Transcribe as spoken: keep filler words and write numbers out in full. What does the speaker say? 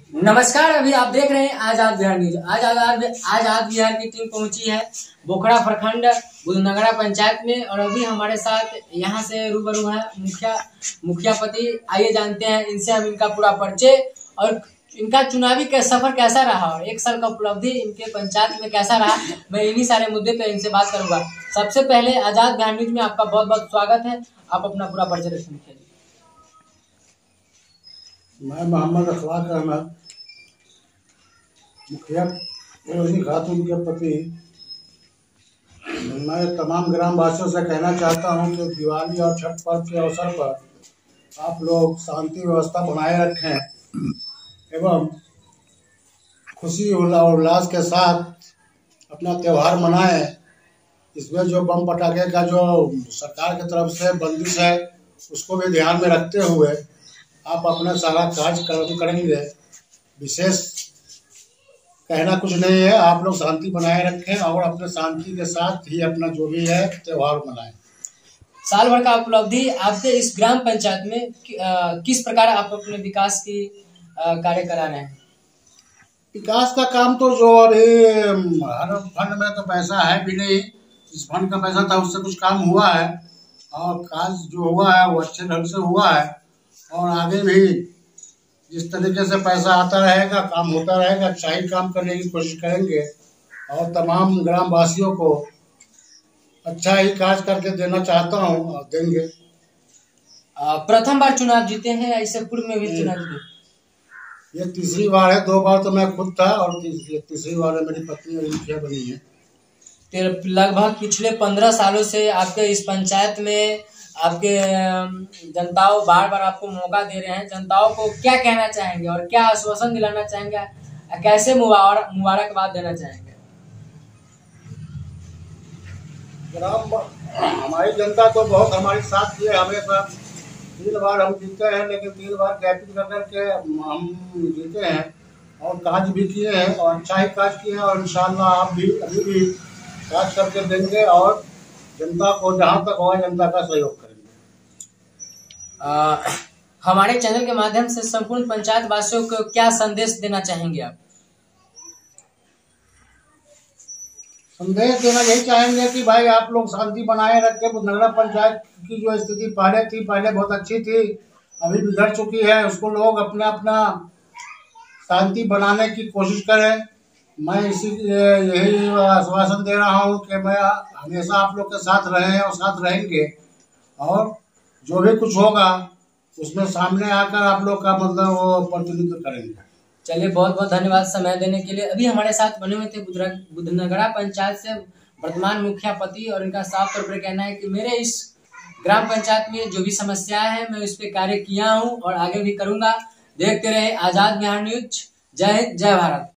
नमस्कार। अभी आप देख रहे हैं आजाद बिहार न्यूज। आज आजाद आजाद बिहार की टीम पहुंची है बोखड़ा प्रखंड बुधनगरा पंचायत में, और अभी हमारे साथ यहां से रूबरू है मुखिया मुखिया पति। आइए जानते हैं इनसे हम इनका पूरा परिचय और इनका चुनावी का सफर कैसा रहा और एक साल का उपलब्धि इनके पंचायत में कैसा रहा। मैं इन्हीं सारे मुद्दे पे इनसे बात करूंगा। सबसे पहले आजाद बिहार न्यूज में आपका बहुत बहुत स्वागत है। आप अपना पूरा परिचय रखें। मैं मोहम्मद अखलाक अहमद, मुखिया रोशनी खातून के पति। मैं तमाम ग्राम वासियों से कहना चाहता हूं कि दिवाली और छठ पर्व के अवसर पर आप लोग शांति व्यवस्था बनाए रखें एवं खुशी और उल्लास के साथ अपना त्यौहार मनाएं। इसमें जो बम पटाखे का जो सरकार की तरफ से बंदिश है उसको भी ध्यान में रखते हुए आप अपना सारा कार्य करेंगे। विशेष कहना कुछ नहीं है, आप लोग शांति बनाए रखें और अपने शांति के साथ ही अपना जो भी है त्यौहार मनाएं। साल भर का उपलब्धि आपके इस ग्राम पंचायत में कि, आ, किस प्रकार आप अपने विकास की कार्य करा रहे हैं? विकास का काम तो जो अभी हर फंड में तो पैसा है भी नहीं, इस फंड का पैसा था उससे कुछ काम हुआ है और काज जो हुआ है वो अच्छे ढंग से हुआ है और आगे भी जिस तरीके से पैसा आता रहेगा काम होता रहेगा। अच्छा ही काम करने की कोशिश करेंगे और तमाम ग्राम वासियों को अच्छा ही कार्य करके देना चाहता हूँ और देंगे। प्रथम बार चुनाव जीते हैं या इससे पूर्व में भी चुनाव जीते? ये तीसरी बार है। दो बार तो मैं खुद था और तीसरी बार है मेरी पत्नी और मुखिया बनी है। लगभग पिछले पंद्रह सालों से आपके इस पंचायत में आपके जनताओं बार बार आपको मौका दे रहे हैं। जनताओं को क्या कहना चाहेंगे और क्या आश्वासन दिलाना चाहेंगे, कैसे मुबारकबाद देना चाहेंगे? ग्राम हमारी जनता तो बहुत हमारे साथ थी हमेशा। तीन बार हम जीते हैं, लेकिन तीन बार कैपिंग कर करके हम जीते हैं और काज भी किए हैं और अच्छा ही काज किए हैं और इंशाल्लाह आप भी अभी भी काज करके देंगे और जनता को जहाँ तक होगा जनता का सहयोग करेंगे। आ, हमारे चैनल के माध्यम से संपूर्ण पंचायत वासियों को क्या संदेश देना चाहेंगे आप? संदेश देना यही चाहेंगे कि भाई आप लोग शांति बनाए रखें। बुधनगरा पंचायत की जो स्थिति पहले थी पहले बहुत अच्छी थी, अभी बिगड़ चुकी है। उसको लोग अपना अपना शांति बनाने की कोशिश करें। मैं इसी यही आश्वासन दे रहा हूँ कि मैं हमेशा आप लोग के साथ रहे और साथ रहेंगे और जो भी कुछ होगा उसमें सामने आकर आप लोग का मतलब वो प्रतिनिधित्व करेंगे। चलिए, बहुत बहुत धन्यवाद समय देने के लिए। अभी हमारे साथ बने हुए थे बुधनगरा पंचायत से वर्तमान मुखिया पति, और इनका साफ तौर पर कहना है कि मेरे इस ग्राम पंचायत में जो भी समस्या है मैं उस पर कार्य किया हूँ और आगे भी करूंगा। देखते रहे आजाद बिहार न्यूज। जय हिंद, जय भारत।